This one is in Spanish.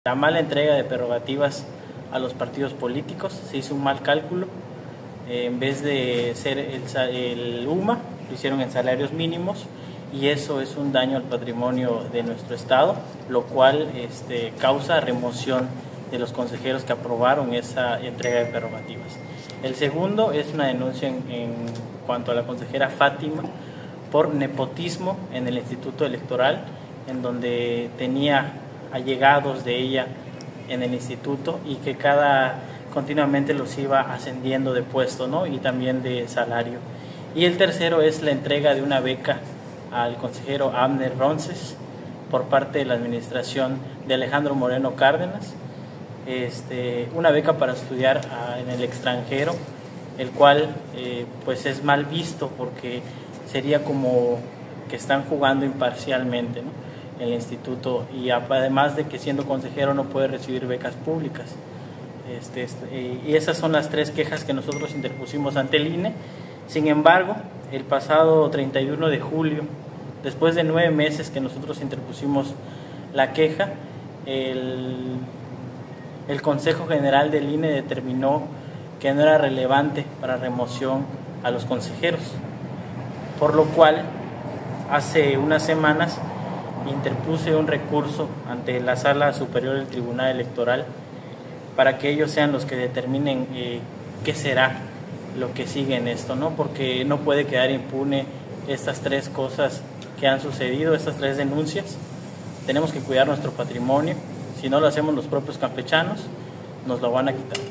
La mala entrega de prerrogativas a los partidos políticos, se hizo un mal cálculo. En vez de ser el UMA, lo hicieron en salarios mínimos, y eso es un daño al patrimonio de nuestro Estado, lo cual causa remoción de los consejeros que aprobaron esa entrega de prerrogativas. El segundo es una denuncia en cuanto a la consejera Fátima por nepotismo en el Instituto Electoral, en donde tenía allegados de ella en el instituto y que continuamente los iba ascendiendo de puesto, ¿no? Y también de salario. Y el tercero es la entrega de una beca al consejero Abner Ronces por parte de la administración de Alejandro Moreno Cárdenas, una beca para estudiar en el extranjero, el cual pues es mal visto porque sería como que están jugando imparcialmente, ¿no?, el instituto, y además de que siendo consejero no puede recibir becas públicas. Y esas son las tres quejas que nosotros interpusimos ante el INE. Sin embargo, el pasado 31 de julio, después de 9 meses que nosotros interpusimos la queja, el Consejo General del INE determinó que no era relevante para remoción a los consejeros, por lo cual hace unas semanas interpuse un recurso ante la Sala Superior del Tribunal Electoral para que ellos sean los que determinen qué será lo que sigue en esto, ¿no? Porque no puede quedar impune estas tres cosas que han sucedido, estas tres denuncias. Tenemos que cuidar nuestro patrimonio. Si no lo hacemos los propios campechanos, nos lo van a quitar.